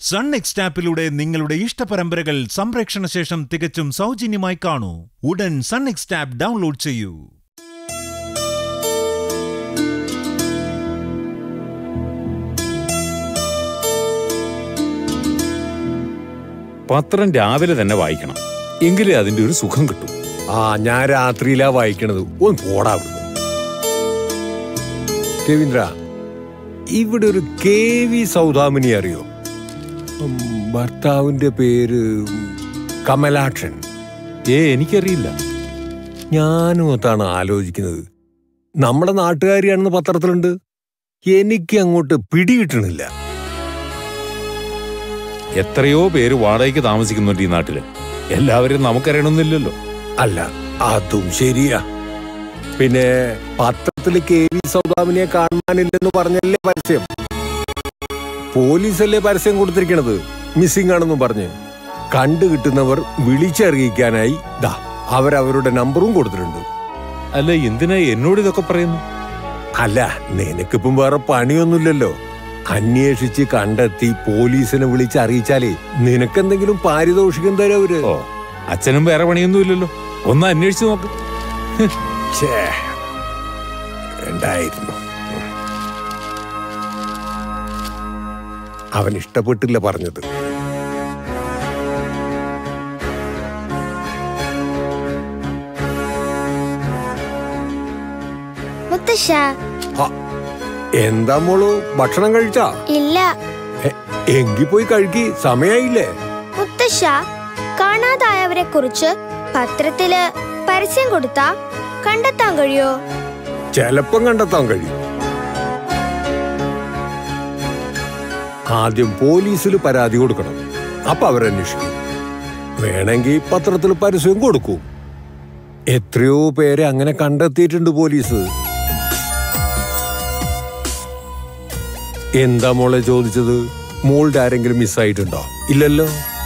Sun next ആപ്പിലൂടെ നിങ്ങളുടെ ഇഷ്ടപരമ്പരകൾ സംപ്രേക്ഷണ ശേഷം തികച്ചും സൗജന്യമായി കാണൂ. ഉടൻ സൺ നെക്സ്റ്റ് ആപ്പ് ഡൗൺലോഡ് ചെയ്യൂ. പത്രം രാവിലെ തന്നെ വായിക്കണം, എങ്കിലേ അതിന്റെ ഒരു സുഖം കിട്ടും. ഞാൻ രാത്രിയിലാ വായിക്കണത്. ഒന്ന് പോടാ. രവീന്ദ്ര, ഇവിടെ ഒരു KV സൗദാമിനി അറിയോ? ഭർത്താവിന്റെ പേര് കമലാക്ഷൻ. എനിക്കറിയില്ല. ഞാനും അതാണ് ആലോചിക്കുന്നത്. നമ്മുടെ നാട്ടുകാരിയാണെന്ന് പത്രത്തിലുണ്ട്. എനിക്ക് അങ്ങോട്ട് പിടികിട്ടണില്ല. എത്രയോ പേര് വാടകയ്ക്ക് താമസിക്കുന്നുണ്ട് ഈ നാട്ടില്. എല്ലാവരും നമുക്കറിയണമെന്നില്ലല്ലോ. അല്ല, അതും ശരിയാ. പിന്നെ പത്രത്തില് KV സൗദാമിനിയെ കാണാനില്ലെന്ന് പറഞ്ഞല്ലേ പരസ്യം. പോലീസല്ലേ പരസ്യം കൊടുത്തിരിക്കണത് മിസ്സിംഗ് ആണെന്നും പറഞ്ഞ്. കണ്ടു കിട്ടുന്നവർ വിളിച്ചറിയിക്കാനായി അവരവരുടെ നമ്പറും കൊടുത്തിട്ടുണ്ട്. അല്ല, എന്തിനാ എന്നോട് ഇതൊക്കെ പറയുന്നു? അല്ല, നിനക്കിപ്പം വേറെ പണിയൊന്നുമില്ലല്ലോ. അന്വേഷിച്ച് കണ്ടെത്തി പോലീസിനെ വിളിച്ചറിയിച്ചാലേ നിനക്കെന്തെങ്കിലും പാരിതോഷികം തരാ അവര്. അച്ഛനും വേറെ പണിയൊന്നുമില്ലല്ലോ, ഒന്ന് അന്വേഷിച്ചു നോക്ക്. ഉണ്ടായിരുന്നു. അവൻ ഇഷ്ടപ്പെട്ടില്ല പറഞ്ഞത്. എന്താ മോളു, ഭക്ഷണം കഴിച്ചാ? ഇല്ല. എങ്കി പോയി കഴിക്കി, സമയായില്ലേ? മുത്തശ്ശ, കാണാതായവരെ കുറിച്ച് പത്രത്തില് പരസ്യം കൊടുത്താ കണ്ടെത്താൻ കഴിയോ? ചെലപ്പം കണ്ടെത്താൻ കഴിയും. ആദ്യം പോലീസിൽ പരാതി കൊടുക്കണം. അപ്പൊ അവരന്വേഷിക്കും. വേണമെങ്കിൽ പത്രത്തിൽ പരസ്യം കൊടുക്കും. എത്രയോ പേരെ അങ്ങനെ കണ്ടെത്തിയിട്ടുണ്ട് പോലീസ്. എന്താ മോളെ ചോദിച്ചത്? മോളുടെ ആരെങ്കിലും മിസ്സായിട്ടുണ്ടോ? ഇല്ലല്ലോ.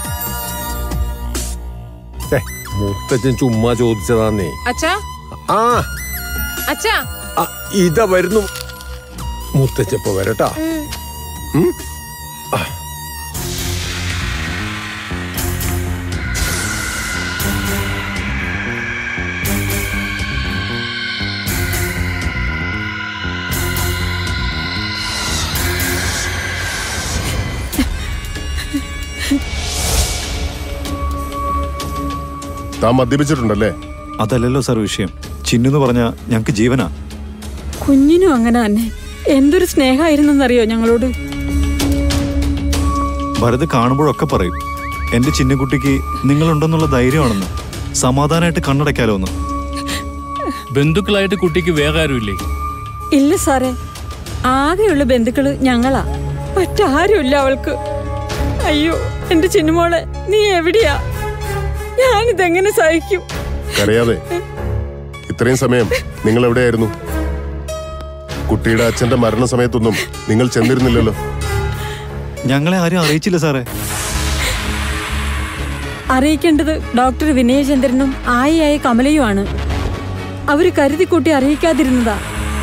മുത്തച്ഛൻ ചുമ്മാ ചോദിച്ചതാന്നേ. ഇതാ വരുന്നു. മുത്തച്ഛപ്പ വരട്ടാ. താൻ മദ്യപിച്ചിട്ടുണ്ടല്ലേ? അതല്ലല്ലോ സാർ വിഷയം. ചിന്നു പറഞ്ഞ ഞങ്ങക്ക് ജീവനാ. കുഞ്ഞിനും അങ്ങനെ തന്നെ. എന്തൊരു സ്നേഹമായിരുന്നെന്നറിയോ ഞങ്ങളോട്. ഭരത് കാണുമ്പോഴൊക്കെ പറയും, എന്റെ ചിന്നുകുട്ടിക്ക് നിങ്ങളുണ്ടെന്നുള്ള ധൈര്യമാണെന്ന്, സമാധാനമായിട്ട് കണ്ണടയ്ക്കാലോ എന്ന്. ബന്ധുക്കളായിട്ട് കുട്ടിക്ക് വേറെ ആരുമില്ലേ? ഇല്ല സാറേ, ആകെയുള്ള ബന്ധുക്കള് ഞങ്ങളാ. മറ്റാരുമില്ല അവൾക്ക്. അയ്യോ എന്റെ ചിന്നുമോളെ, നീ എവിടെയാ? ഞാനിതെങ്ങനെ സഹിക്കും? അറിയാതെ ഇത്രയും സമയം നിങ്ങൾ എവിടെയായിരുന്നു? കുട്ടിയുടെ അച്ഛന്റെ മരണസമയത്തൊന്നും നിങ്ങൾ ചെന്നിരുന്നില്ലല്ലോ. ഞങ്ങളെ ആരും അറിയിച്ചില്ല സാറേ. അറിയിക്കേണ്ടത് ഡോക്ടർ വിനയചന്ദ്രനും ആയിയായ കമലയുമാണ്. അവര് കരുതിക്കൂട്ടി അറിയിക്കാതിരുന്നതാ.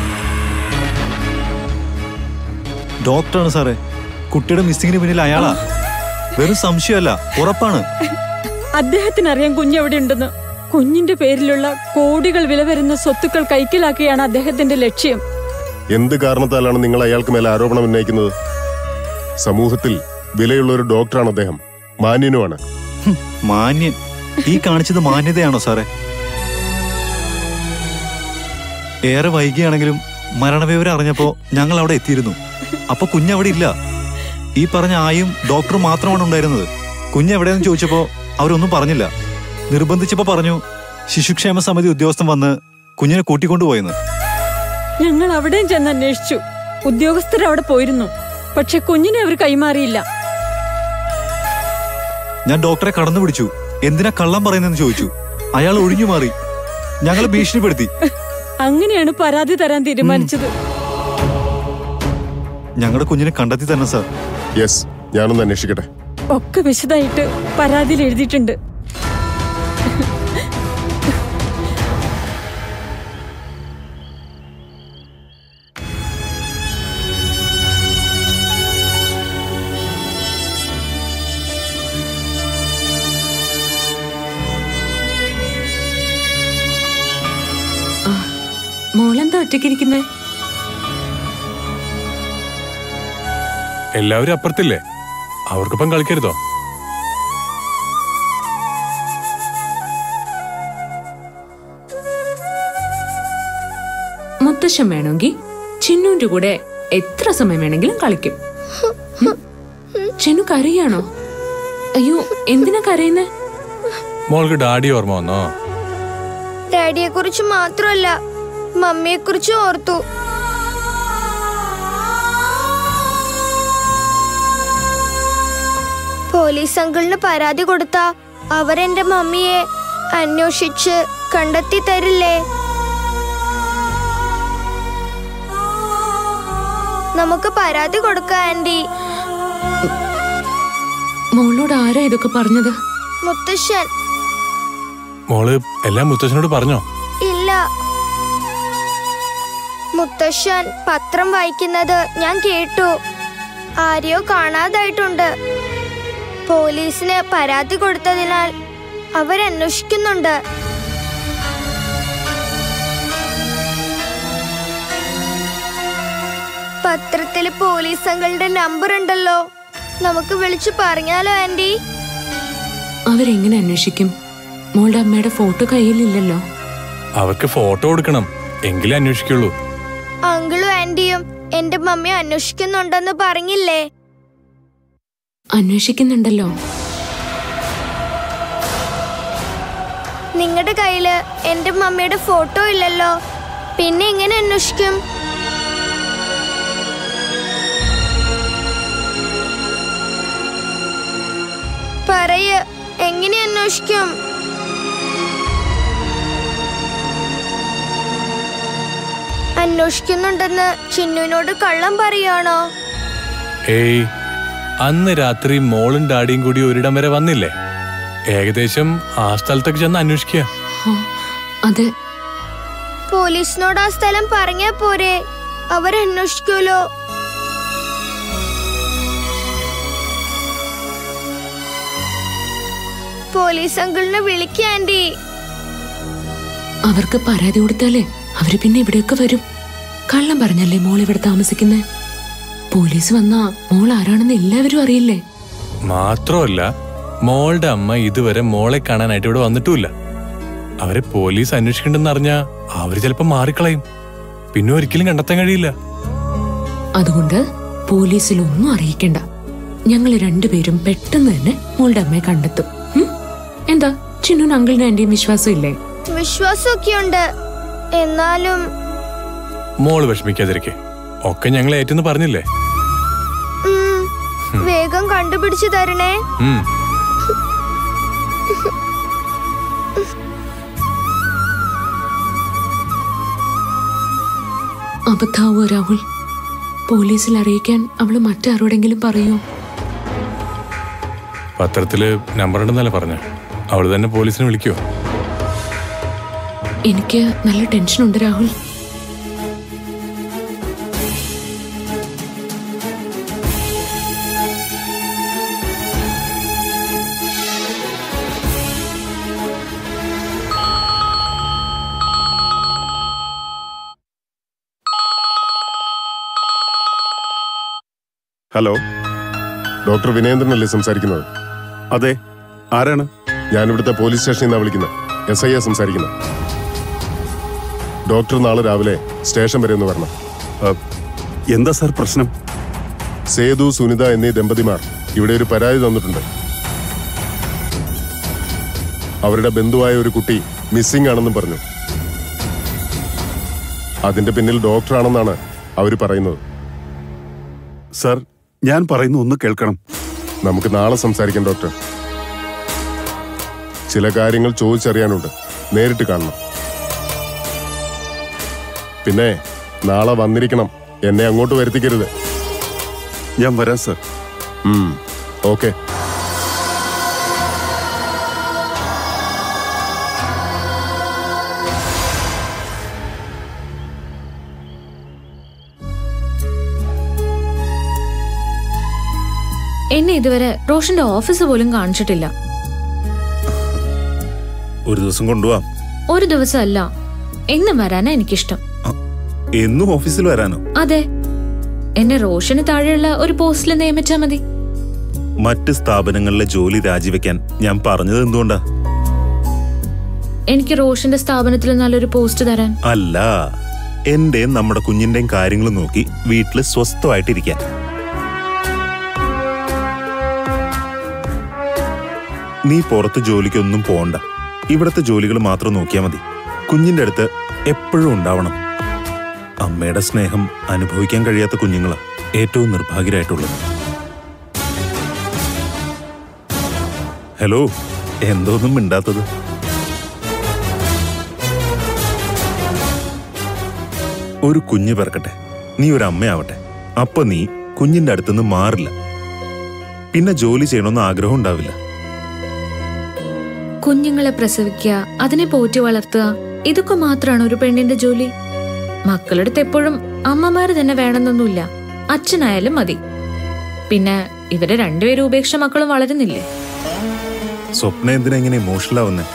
ഡോക്ടറാണ് സാറേ. കുട്ടിയുടെ മിസ്സിങ്ങിന് പിന്നിൽ അയാളാ. വെറും സംശയമല്ല, ഉറപ്പാണ്. അദ്ദേഹത്തിന് അറിയാം കുഞ്ഞെവിടെ ഉണ്ടെന്ന്. കുഞ്ഞിന്റെ പേരിലുള്ള കോടികൾ വില വരുന്ന സ്വത്തുക്കൾ കൈക്കലാക്കിയാണ് അദ്ദേഹത്തിന്റെ ലക്ഷ്യം. എന്ത് കാരണത്താലാണ് നിങ്ങൾ അയാൾക്ക് മേലെ ആരോപണം ഉന്നയിക്കുന്നത്? സമൂഹത്തിൽ വിലയുള്ള ഒരു ഡോക്ടറാണ് അദ്ദേഹം. മാന്യനുമാണ്. മാന്യൻ? ഈ കാണിച്ചത് മാന്യതയാണോ സാറേ? ഏറെ വൈകിയാണെങ്കിലും മരണവിവരം അറിഞ്ഞപ്പോ ഞങ്ങൾ അവിടെ എത്തിയിരുന്നു. അപ്പൊ കുഞ്ഞവിടെ ഇല്ല. ഈ പറഞ്ഞ ആയും ഡോക്ടറും മാത്രമാണ് ഉണ്ടായിരുന്നത്. കുഞ്ഞെവിടെയെന്ന് ചോദിച്ചപ്പോ അവരൊന്നും പറഞ്ഞില്ല. നിർബന്ധിച്ചപ്പോ പറഞ്ഞു ശിശുക്ഷേമ സമിതി ഉദ്യോഗസ്ഥൻ വന്ന് കുഞ്ഞിനെ കൂട്ടിക്കൊണ്ടുപോയെന്ന്. ഞങ്ങൾ അവിടെയും ചെന്ന് അന്വേഷിച്ചു. ഉദ്യോഗസ്ഥർ അവിടെ പോയിരുന്നു. പക്ഷെ കുഞ്ഞിനെ അവർ കൈമാറിയില്ല. ഞാൻ ഡോക്ടറെ കടന്നു പിടിച്ചു. എന്തിനാ കള്ളം പറയുന്നെന്ന് ചോദിച്ചു. അയാൾ ഒഴിഞ്ഞു മാറി. ഞങ്ങൾ ഭീഷണിപ്പെടുത്തി. അങ്ങനെയാണ് പരാതി തരാൻ തീരുമാനിച്ചത്. ഞങ്ങളുടെ കുഞ്ഞിനെ കണ്ടെത്തി തന്നെ സാർ. യെസ്, ഞാനൊന്ന് അന്വേഷിക്കട്ടെ. ഒക്കെ വിശദമായിട്ട് പരാതിയിൽ എഴുതിയിട്ടുണ്ട്. ഒറ്റയ്ക്കിരിക്കുന്നത്? എല്ലാവരും അപ്പുറത്തില്ലേ, അവർക്കൊപ്പം കളിക്കരുതോ? മുത്തശ്ശൻ വേണമെങ്കിൽ ചിന്നുവിന്റെ കൂടെ എത്ര സമയം വേണമെങ്കിലും കളിക്കും. ചിന്നു കരയാണോ? അയ്യോ, എന്തിനാ കരയുന്നേ? മോൾക്ക് ഡാഡി ഓർമ്മ വന്നോ? ഡാഡിയെ കുറിച്ച് മാത്രമല്ല, മമ്മിയെ കുറിച്ചും ഓർത്തു. പോലീസ് അങ്കിളിന് പരാതി കൊടുത്ത അവരെന്റെ മമ്മിയെ അന്വേഷിച്ച് കണ്ടെത്തി തരില്ലേ? നമുക്ക് പരാതി കൊടുക്കാം ആന്റി. മോളോട് ആരാ ഇതൊക്കെ പറഞ്ഞത്? മുത്തശ്ശൻ. മോള് എല്ലാം മുത്തശ്ശനോട് പറഞ്ഞോ? ഇല്ല, മുത്തശ്ശൻ പത്രം വായിക്കുന്നത് ഞാൻ കേട്ടു. ആരെയോ കാണാതായിട്ടുണ്ട്. പോലീസിന് പരാതി കൊടുത്തതിനാൽ അവരന്വേഷിക്കുന്നുണ്ട്. പത്രത്തില് പോലീസ് അങ്കിളുടെ നമ്പർ ഉണ്ടല്ലോ, നമുക്ക് വിളിച്ചു പറഞ്ഞാലോ ആന്റി? അവരെങ്ങനെ അന്വേഷിക്കും? മോളുടെ അമ്മയുടെ ഫോട്ടോ കയ്യിലില്ലല്ലോ. അവർക്ക് ഫോട്ടോ കൊടുക്കണം, എങ്കിലേ അന്വേഷിക്കുള്ളൂ. അങ്കിളും ആന്റിയും എന്റെ മമ്മിയെ അന്വേഷിക്കുന്നുണ്ടെന്ന് പറഞ്ഞില്ലേ? അന്വേഷിക്കുന്നുണ്ടല്ലോ. നിങ്ങളുടെ കയ്യില് എന്റെ മമ്മിയുടെ ഫോട്ടോ ഇല്ലല്ലോ, പിന്നെ എങ്ങനെ അന്വേഷിക്കും? പറയ്, എങ്ങനെ അന്വേഷിക്കും? അന്വേഷിക്കുന്നുണ്ടെന്ന് ചിന്നുവിനോട് കള്ളം പറയാണോ? ഏയ്, അന്ന് രാത്രി മോളും ഡാഡിയും കൂടി ഒരിടം വരെ വന്നില്ലേ? ഏകദേശം ആ സ്ഥലത്തൊക്കെ ചെന്ന് അന്വേഷിക്കുക. അതെ. പോലീസിനോട് ആ സ്ഥലം പറഞ്ഞാ പോരെ, അവരന്വേഷിക്കൂലോ. പോലീസ് അങ്കിളിനെ വിളിക്കുക ആന്റി. അവർക്ക് പരാതി കൊടുത്താലേ അവര് പിന്നെ ഇവിടെയൊക്കെ വരും. കള്ളം പറഞ്ഞല്ലേ മോൾ ഇവിടെ താമസിക്കുന്നേ? പോലീസ് വന്നാ മോൾ ആരാണെന്ന് എല്ലാവരും അറിയില്ലേ? മാത്രമല്ല, മോളുടെ അമ്മ ഇതുവരെ മോളെ കാണാനായിട്ട് ഇവിടെ വന്നിട്ടുമില്ല. അവരെ പോലീസ് അന്വേഷിക്കണ്ടെന്ന് അറിഞ്ഞാ അവര് ചിലപ്പോ മാറിക്കളയും, പിന്നെ ഒരിക്കലും കണ്ടെത്താൻ കഴിയില്ല. അതുകൊണ്ട് പോലീസിലൊന്നും അറിയിക്കണ്ട. ഞങ്ങൾ രണ്ടുപേരും പെട്ടെന്ന് തന്നെ മോളുടെ അമ്മയെ കണ്ടെത്തും. എന്താ ചിന്നുന് അങ്കിളിന് ആന്റിയും വിശ്വാസം ഇല്ലേ? വിശ്വാസമൊക്കെയുണ്ട്, എന്നാലും മോള് വിഷമിക്കാതിരിക്കെ, ഒക്കെ ഞങ്ങൾ ഏറ്റെന്ന് പറഞ്ഞില്ലേ? വേഗം കണ്ടുപിടിച്ചു തരണേ. അബദ്ധാവോ രാഹുൽ? പോലീസിൽ അറിയിക്കാൻ അവള് മറ്റാരോടെങ്കിലും പറയോ? പത്രത്തില് നമ്പർ ഉണ്ടെന്നല്ലേ പറഞ്ഞ, അവള് തന്നെ പോലീസിനെ വിളിക്കോ? എനിക്ക് നല്ല ടെൻഷനുണ്ട് രാഹുൽ. ഹലോ, ഡോക്ടർ വിനേന്ദ്രനല്ലേ സംസാരിക്കുന്നത്? അതെ, ആരാണ്? ഞാനിവിടുത്തെ പോലീസ് സ്റ്റേഷനിൽ നിന്നാണ് വിളിക്കുന്നത്. SI സംസാരിക്കുന്നത്. ഡോക്ടർ നാളെ രാവിലെ സ്റ്റേഷൻ വരെ ഒന്ന് വരണം. എന്താ സാർ പ്രശ്നം? സേതു, സുനിത എന്നീ ദമ്പതിമാർ ഇവിടെ ഒരു പരാതി തന്നിട്ടുണ്ട്. അവരുടെ ബന്ധുവായ ഒരു കുട്ടി മിസ്സിംഗ് ആണെന്നും പറഞ്ഞു. അതിന്റെ പിന്നിൽ ഡോക്ടറാണെന്നാണ് അവർ പറയുന്നത്. സാർ, ഞാൻ പറയുന്നു ഒന്ന് കേൾക്കണം. നമുക്ക് നാളെ സംസാരിക്കാം ഡോക്ടർ. ചില കാര്യങ്ങൾ ചോദിച്ചറിയാനുണ്ട്, നേരിട്ട് കാണണം. പിന്നെ നാളെ വന്നിരിക്കണം, എന്നെ അങ്ങോട്ട് വരുത്തിക്കരുത്. ഞാൻ വരാം സാർ. ഓക്കെ. എന്നെ ഇതുവരെ റോഷന്റെ ഓഫീസ് പോലും കാണിച്ചിട്ടില്ല. ഒരു ദിവസം കൊണ്ടുപോവാം. ഒരു ദിവസം അല്ല, എന്നും വരാനാ എനിക്കിഷ്ടം. എന്നും ഓഫീസിൽ വരാനോ? അതെ, എന്നെ റോഷന് താഴെയുള്ള ഒരു പോസ്റ്റിൽ നിയമിച്ചാ മതി. മറ്റ് സ്ഥാപനങ്ങളിലെ ജോലി രാജിവെക്കാൻ ഞാൻ പറഞ്ഞത് എന്തുകൊണ്ടാ? എനിക്ക് റോഷന്റെ സ്ഥാപനത്തിൽ നല്ലൊരു പോസ്റ്റ് തരാൻ അല്ല, എന്റെയും നമ്മുടെ കുഞ്ഞിന്റെയും കാര്യങ്ങൾ നോക്കി വീട്ടില് സ്വസ്ഥമായിട്ടിരിക്കാൻ. നീ പുറത്ത് ജോലിക്കൊന്നും പോണ്ട, ഇവിടത്തെ ജോലികൾ മാത്രം നോക്കിയാ മതി. കുഞ്ഞിന്റെ അടുത്ത് എപ്പോഴും ഉണ്ടാവണം. അമ്മയുടെ സ്നേഹം അനുഭവിക്കാൻ കഴിയാത്ത കുഞ്ഞുങ്ങളാ ഏറ്റവും നിർഭാഗ്യരായിട്ടുള്ളത്. ഹലോ, എന്തോന്നും മിണ്ടാത്തത്? ഒരു കുഞ്ഞ് പിറക്കട്ടെ, നീ ഒരു അമ്മയാവട്ടെ, അപ്പൊ നീ കുഞ്ഞിന്റെ അടുത്തുനിന്ന് മാറില്ല. പിന്നെ ജോലി ചെയ്യണമെന്ന് ആഗ്രഹം ഉണ്ടാവില്ല. കുഞ്ഞുങ്ങളെ പ്രസവിക്കുക, അതിനെ പോറ്റി വളർത്തുക, ഇതൊക്കെ മാത്രമാണ് ഒരു പെണ്ണിന്റെ ജോലി. മക്കളടുത്ത് എപ്പോഴും അമ്മമാര് തന്നെ വേണമെന്നൊന്നുമില്ല, അച്ഛനായാലും മതി. പിന്നെ ഇവരെ രണ്ടുപേരും ഉപേക്ഷ മക്കളും വളരുന്നില്ലേ? സ്വപ്ന എന്തിനാ ഇങ്ങനെ ഇമോഷണൽ ആവുന്നേ?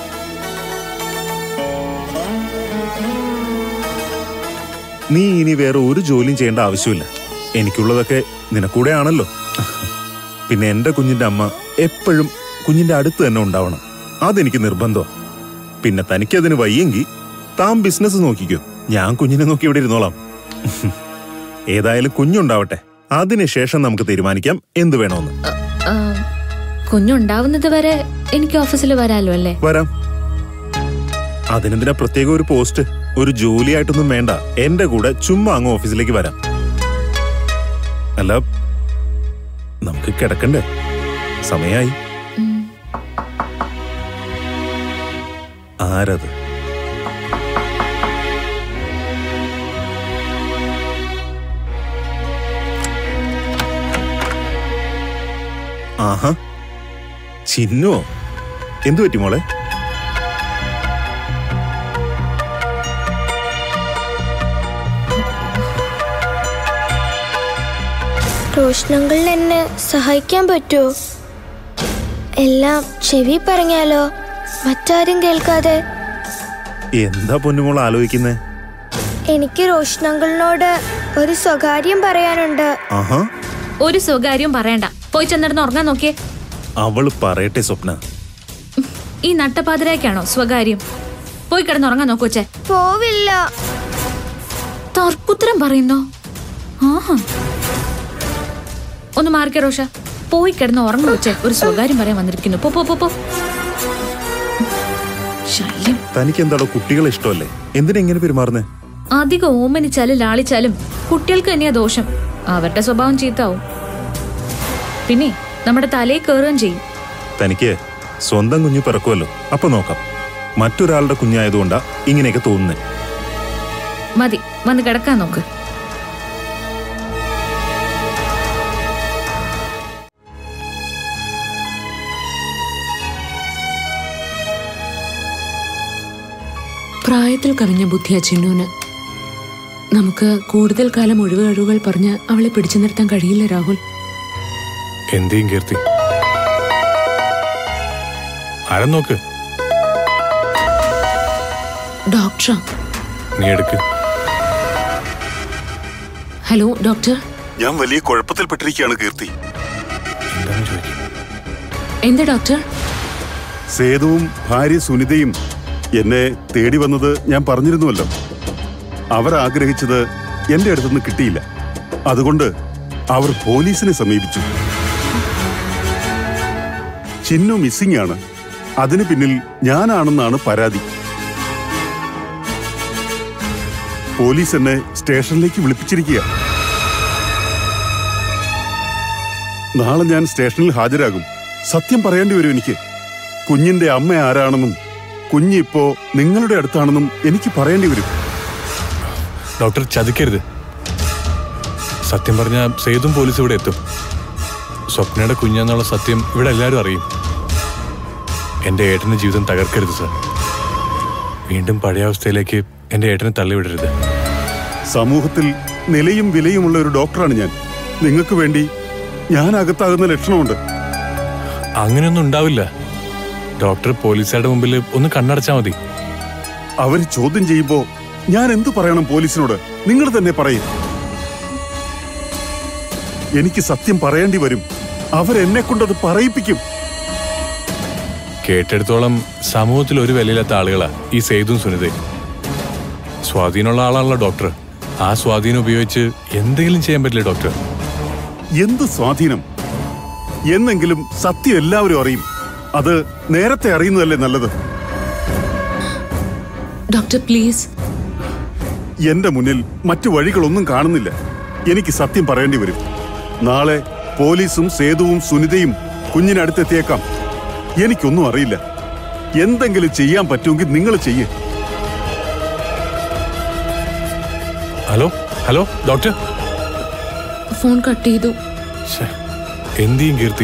നീ ഇനി വേറെ ഒരു ജോലിയും ചെയ്യേണ്ട ആവശ്യമില്ല. എനിക്കുള്ളതൊക്കെ നിനക്കൂടെ ആണല്ലോ. പിന്നെ എന്റെ കുഞ്ഞിന്റെ അമ്മ എപ്പോഴും കുഞ്ഞിന്റെ അടുത്ത് തന്നെ ഉണ്ടാവണം, അതെനിക്ക് നിർബന്ധമാണ്. പിന്നെ തനിക്കതിന് വയ്യെങ്കിൽ താൻ ബിസിനസ് നോക്കിക്കോ, ഞാൻ കുഞ്ഞിനെ നോക്കി ഇവിടെ ഇരുന്നോളാം. ഏതായാലും കുഞ്ഞുണ്ടാവട്ടെ, അതിനുശേഷം നമുക്ക് തീരുമാനിക്കാം എന്ത് വേണമെന്ന്. കുഞ്ഞുണ്ടാവുന്നത് വരെ എനിക്ക് ഓഫീസിൽ വരാലോ അല്ലേ? വരാം. അതിനെന്തിനാ പ്രത്യേക ഒരു പോസ്റ്റ്? ഒരു ജോലിയായിട്ടൊന്നും വേണ്ട, എന്റെ കൂടെ ചുമ്മാ അങ്ങ് ഓഫീസിലേക്ക് വരാം. അല്ല, നമുക്ക് കിടക്കണ്ടേ? സമയായി. ആരത്? ആഹാ, ചിന്നുവോ? എന്തു പറ്റി മോളെ? റോഷനങ്ങളിൽ എന്നെ സഹായിക്കാൻ പറ്റുമോ? എല്ലാം ചെവി പറഞ്ഞാലോ, മറ്റാരും കേൾക്കാതെ? എന്താ പൊന്നുമോൾ ആലോചിക്കുന്നേ? എനിക്ക് റോഷനങ്ങളിനോട് ഒരു സ്വകാര്യം പറയാനുണ്ട്. ആഹാ, ഒരു സ്വകാര്യം പറയണ്ട, പോയി ചെന്നിടന്ന് ഉറങ്ങാൻ നോക്കിയേ. അവള് പറയട്ടെ സ്വപ്ന. ഈ നട്ടപ്പാതിരാക്കാണോ സ്വകാര്യം? പോയി കിടന്നുറങ്ങാൻ നോക്കൂച്ചേ. പോവില്ല. തർക്കുത്തരം പറയുന്നോ? ആഹാ, ഒന്ന് മാറിക്കേ റോഷ, പോയി കിടന്ന് ഉറങ്ങും വെച്ചേ. ഒരു സ്വകാര്യം പറയാൻ വന്നിരിക്കുന്നു. പോ പോ പോ. ശല്യം. തനിക്ക് എന്താണോ കുട്ടികളെ ഇഷ്ടമല്ലേ? എന്തിനാ ഇങ്ങനെ പെരുമാറുന്നേ? അധികം ഓമനിച്ചാലും ലാളിച്ചാലും കുട്ടികൾക്ക് തന്നെയാ ദോഷം. അവരുടെ സ്വഭാവം ചീത്താവും, പിന്നെ നമ്മുടെ തലയിൽ കയറുകയും ചെയ്യും. തനിക്ക് സ്വന്തം കുഞ്ഞു പിറക്കുമല്ലോ, അപ്പൊ നോക്കാം. മറ്റൊരാളുടെ കുഞ്ഞായതുകൊണ്ടാ ഇങ്ങനെയൊക്കെ തോന്നുന്നേ. മതി, വന്ന് കിടക്കാൻ നോക്ക്. പ്രായത്തിൽ കവിഞ്ഞ ബുദ്ധിയാ ചിന്നൂന്. നമുക്ക് കൂടുതൽ കാലം ഒഴിവ് കഴിവുകൾ പറഞ്ഞ് അവളെ പിടിച്ചു നിർത്താൻ കഴിയില്ല രാഹുൽ. എന്തെയും കീർത്തി, ആരാ നോക്ക്. ഡോക്ടറാ. നീ എടുക്ക്. Hello doctor. ഞാൻ വലിയ കുഴപ്പത്തിൽപ്പെട്ടിരിക്കുകയാണ് കീർത്തി. എന്താ ഡോക്ടർ? സേതുവും ഭാര്യ സുനിതയും എന്നെ തേടി വന്നത് ഞാൻ പറഞ്ഞിരുന്നുവല്ലോ. അവർ ആഗ്രഹിച്ചത് എന്റെ അടുത്തുനിന്ന് കിട്ടിയില്ല, അതുകൊണ്ട് അവർ പോലീസിനെ സമീപിച്ചു. ചിന്നു മിസ്സിംഗ് ആണ്, അതിന് പിന്നിൽ ഞാനാണെന്നാണ് പരാതി. പോലീസ് എന്നെ സ്റ്റേഷനിലേക്ക് വിളിപ്പിച്ചിരിക്കുക. നാളെ ഞാൻ സ്റ്റേഷനിൽ ഹാജരാകും. സത്യം പറയേണ്ടി വരും എനിക്ക്. കുഞ്ഞിന്റെ അമ്മ ആരാണെന്നും കുഞ്ഞിപ്പോ നിങ്ങളുടെ അടുത്താണെന്നും എനിക്ക് പറയേണ്ടി വരും. ഡോക്ടർ ചതിക്കരുത്. സത്യം പറഞ്ഞ സേതും പോലീസ് ഇവിടെ എത്തും. സ്വപ്നയുടെ കുഞ്ഞെന്നുള്ള സത്യം ഇവിടെ എല്ലാവരും അറിയും. എന്റെ ഏട്ടന്റെ ജീവിതം തകർക്കരുത് സാർ. വീണ്ടും പഴയ അവസ്ഥയിലേക്ക് എന്റെ ഏട്ടനെ തള്ളിവിടരുത്. സമൂഹത്തിൽ നിലയും വിലയുമുള്ള ഒരു ഡോക്ടറാണ് ഞാൻ. നിങ്ങൾക്ക് വേണ്ടി ഞാൻ അകത്താകുന്ന ലക്ഷണമുണ്ട്. അങ്ങനെയൊന്നും ഉണ്ടാവില്ല. ഡോക്ടർ പോലീസുകാരുടെ മുമ്പിൽ ഒന്ന് കണ്ണടച്ചാൽ മതി. അവർ ചോദ്യം ചെയ്യുമ്പോ ഞാൻ എന്തു പറയണം പോലീസിനോട്? നിങ്ങൾ തന്നെ പറയും. എനിക്ക് സത്യം പറയേണ്ടി വരും. അവരെന്നെ കൊണ്ടത് പറയിപ്പിക്കും. കേട്ടെടുത്തോളം സമൂഹത്തിൽ ഒരു വിലയില്ലാത്ത ആളുകളാ ഈ സേതും സുനിതയും. സ്വാധീനമുള്ള ആളാണല്ലോ ഡോക്ടർ. ആ സ്വാധീനം ഉപയോഗിച്ച് എന്തെങ്കിലും ചെയ്യാൻ പറ്റില്ല ഡോക്ടർ? എന്ത് സ്വാധീനം? എന്നെങ്കിലും സത്യം എല്ലാവരും അറിയും. അത് നേരത്തെ അറിയുന്നതല്ലേ നല്ലത്? Doctor please. എന്റെ മുന്നിൽ മറ്റു വഴികളൊന്നും കാണുന്നില്ല. എനിക്ക് സത്യം പറയേണ്ടി വരും. നാളെ പോലീസും സേതുവും സുനിതയും കുഞ്ഞിനടുത്തെത്തിയേക്കാം. എനിക്കൊന്നും അറിയില്ല. എന്തെങ്കിലും ചെയ്യാൻ പറ്റുമെങ്കിൽ നിങ്ങൾ ചെയ്യേ. Hello hello doctor. Phone cut ചെയ്തു. എന്ത് ചെയ്യും കീർത്തി?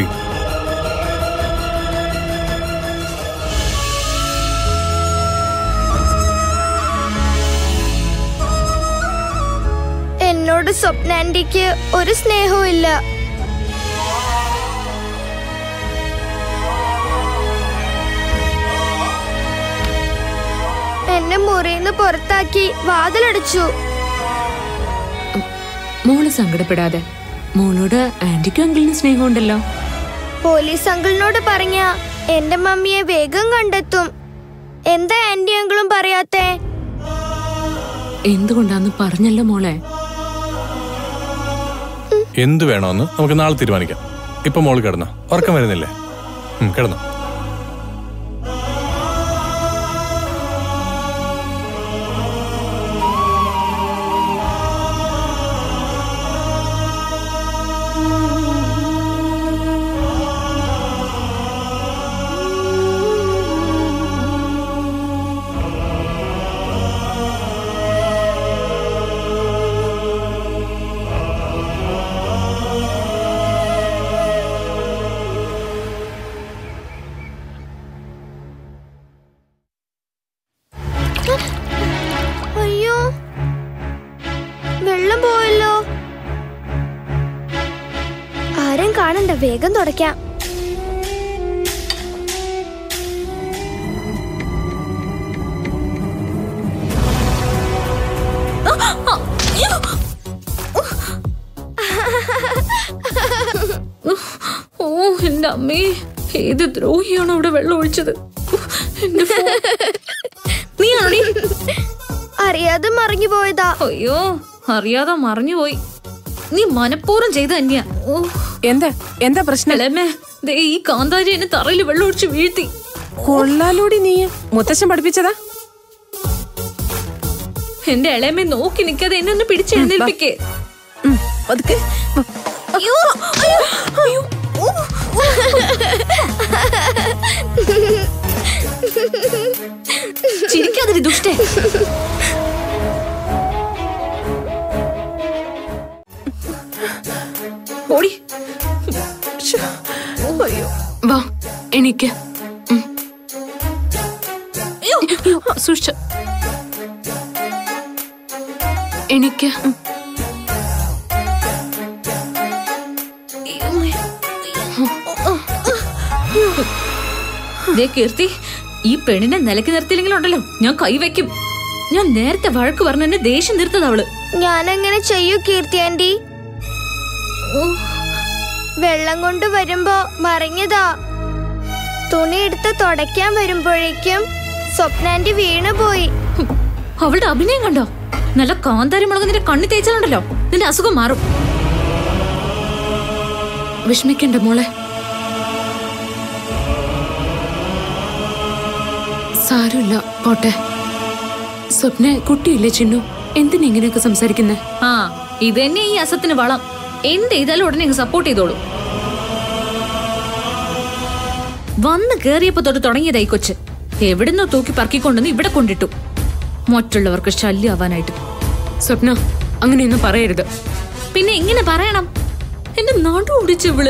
എന്നോട് സ്വപ്ന ആന്റിക്ക് ഒരു സ്നേഹവും ഇല്ല. എന്നെ മുറിയിന്ന് പുറത്താക്കി വാതിലടച്ചു. മോള് സങ്കടപ്പെടാതെ. മോളോട് ആന്റിക്കും അങ്കിളിനും സ്നേഹമുണ്ടല്ലോ. പോലീസ് അങ്കിളിനോട് പറഞ്ഞ എന്റെ മമ്മിയെ വേഗം കണ്ടെത്തും. എന്താ ആന്റി അങ്കിളും പറയാത്തെ? എന്തുകൊണ്ടാന്ന് പറഞ്ഞല്ലോ മോളെ. എന്ത് വേണമെന്ന് നമുക്ക് നാളെ തീരുമാനിക്കാം. ഇപ്പൊ മോള് കിടന്നോ? ഉറക്കം വരുന്നില്ലേ? കിടന്നോ. അയ്യോ, വെള്ളം പോയല്ലോ. ആരും കാണണ്ട, വേഗം തുടയ്ക്കാം. ഓ എന്റെ അമ്മേ, ഏത് ദ്രോഹിയാണ് അവിടെ വെള്ളം ഒഴിച്ചത്? നീയാണോടി? അറിയാതെ മറിഞ്ഞു പോയതാ. അയ്യോ, അറിയാതെ മറിഞ്ഞുപോയി. നീ മനഃപൂർവ്വം ചെയ്ത തന്നെയാ. എന്താ പ്രശ്നം? ഈ കാന്താരി എന്നെ തറയിൽ വെള്ളം ഒഴിച്ച് വീഴ്ത്തി. കൊള്ളാലോടി, നീ മുത്തശ്ശൻ പഠിപ്പിച്ചതാ? എന്റെ ഇളയമ്മ നോക്കി നിൽക്കാതെ എന്നെ ഒന്ന് പിടിച്ചെഴുന്നേൽപ്പിക്കേ. അയ്യോ അയ്യോ. ചിരിക്കാതിരി ദുഷ്ടേ. ഓടി വാ, എനിക്ക് സൂക്ഷിച്ച എനിക്ക് കീർത്തി, ഈ പെണ്ണിനെ നിലക്ക് നിർത്തിയില്ലെങ്കിലുണ്ടല്ലോ ഞാൻ കൈവയ്ക്കും. ഞാൻ നേരത്തെ വഴക്ക് പറഞ്ഞ എന്നെ ദേഷ്യം നിർത്തത് അവള്. ഞാൻ അങ്ങനെ ചെയ്യൂ കീർത്തി ആന്റി. വെള്ളം കൊണ്ട് വരുമ്പോ മറിഞ്ഞതാ. തുണി എടുത്ത് തുടയ്ക്കാൻ വരുമ്പോഴേക്കും സ്വപ്ന ആന്റി വീണുപോയി. അവളുടെ അഭിനയം കണ്ടോ? നല്ല കാന്താരി മുളക് നിന്റെ കണ്ണി തേച്ചാലുണ്ടല്ലോ നിന്റെ അസുഖം മാറും. വിഷമിക്കണ്ട മോളെ. സാരമില്ല, പോട്ടെ. സ്വപ്ന കുട്ടിയില്ലേ ചിന്നു? എന്തിനാ ഇങ്ങനെയൊക്കെ സംസാരിക്കുന്നേ? ആ, ഇത് തന്നെ ഈ അസത്തിന് വളം. എന്ത് ചെയ്താലും ഉടനെ സപ്പോർട്ട് ചെയ്തോളൂ. വന്ന് കേറിയപ്പോ തൊട്ട് തുടങ്ങിയതായി കൊച്ച്. എവിടുന്നോ തൂക്കി പറക്കിക്കൊണ്ടെന്ന് ഇവിടെ കൊണ്ടിട്ടു, മറ്റുള്ളവർക്ക് ശല്യമാവാനായിട്ട്. സ്വപ്ന, അങ്ങനെയൊന്നും പറയരുത്. പിന്നെ എങ്ങനെ പറയണം? എന്റെ നടു ഓടിച്ചു ഇവള്.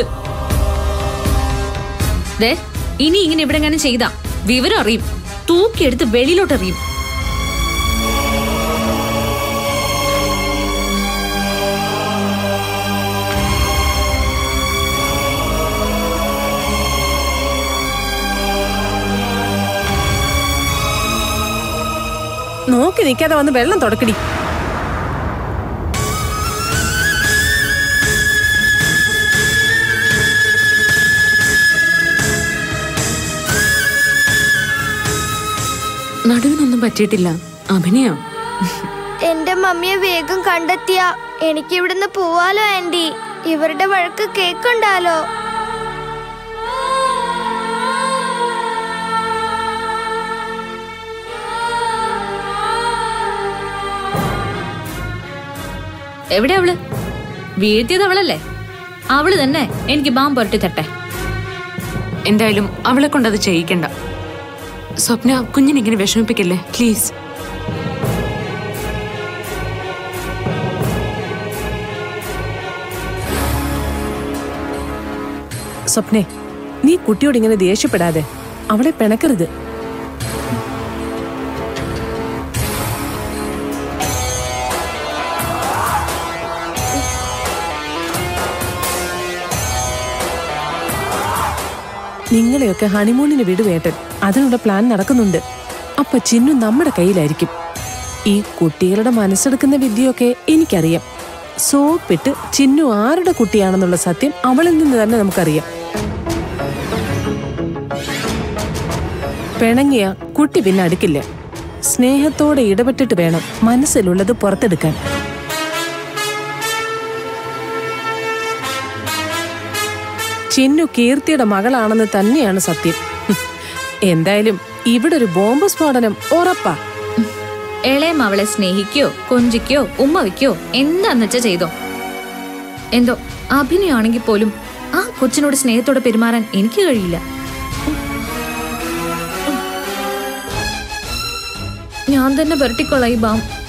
ഇനി ഇങ്ങനെ ഇവിടെ എങ്ങനെ ചെയ്താ വിവരം അറിയും. തൂക്കിയെടുത്ത് വെളിയിലോട്ട് എറിയും. നോക്കി നിൽക്കാതെ വന്ന് വെള്ളം തുടക്കടി. നടുവിനൊന്നും പറ്റിയിട്ടില്ല, അഭിനയം. എന്റെ മമ്മിയെ വേഗം കണ്ടെത്തിയ എനിക്ക് ഇവിടുന്ന് പോവാലോ ആന്റി. ഇവരുടെ വഴക്ക് കേൾക്കണ്ടാലോ. എവിടെ അവള്? വീഴ്ത്തിയത് അവളല്ലേ? അവള് തന്നെ എനിക്ക് ബാം പുരട്ടി തട്ടെ. എന്തായാലും അവളെ കൊണ്ടത് ചെയ്യിക്കണ്ട. സ്വപ്ന, കുഞ്ഞിനിങ്ങനെ വിഷമിപ്പിക്കല്ലേ പ്ലീസ്. സ്വപ്നെ, നീ കുട്ടിയോട് ഇങ്ങനെ ദേഷ്യപ്പെടാതെ. അവളെ പിണക്കരുത്. നിങ്ങളെയൊക്കെ ഹണിമൂണിന് വിടുവേട്ടൻ. അതിനുള്ള പ്ലാൻ നടക്കുന്നുണ്ട്. അപ്പൊ ചിന്നു നമ്മുടെ കയ്യിലായിരിക്കും. ഈ കുട്ടികളുടെ മനസ്സെടുക്കുന്ന വിദ്യയൊക്കെ എനിക്കറിയാം. സോപ്പിട്ട് ചിന്നു ആരുടെ കുട്ടിയാണെന്നുള്ള സത്യം അവളിൽ നിന്ന് തന്നെ നമുക്കറിയാം. പിണങ്ങിയ കുട്ടി പിന്നെ അടുക്കില്ല. സ്നേഹത്തോടെ ഇടപെട്ടിട്ട് വേണം മനസ്സിലുള്ളത് പുറത്തെടുക്കാൻ. ചിന്നു കീർത്തിയുടെ മകളാണെന്ന് തന്നെയാണ് സത്യം. എന്തായാലും ഇവിടെ ഒരു ബോംബ് സ്ഫോടനം ഉറപ്പാ. ഇളയം അവളെ സ്നേഹിക്കോ കൊഞ്ചിക്കോ ഉമ്മ വയ്ക്കോ എന്താന്ന് വെച്ചാ ചെയ്തോ. എന്തോ അഭിനയാണെങ്കിൽ പോലും ആ കൊച്ചിനോട് സ്നേഹത്തോടെ പെരുമാറാൻ എനിക്ക് കഴിയില്ല. ഞാൻ തന്നെ പുരട്ടിക്കൊള്ളാം ഈ ബാം.